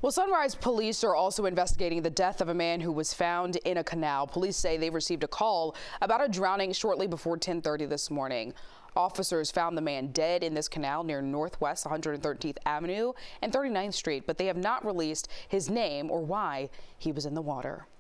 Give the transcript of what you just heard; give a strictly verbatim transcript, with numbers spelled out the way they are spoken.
Well, Sunrise police are also investigating the death of a man who was found in a canal. Police say they received a call about a drowning shortly before ten thirty this morning. Officers found the man dead in this canal near Northwest one hundred thirteenth Avenue and thirty-ninth Street, but they have not released his name or why he was in the water.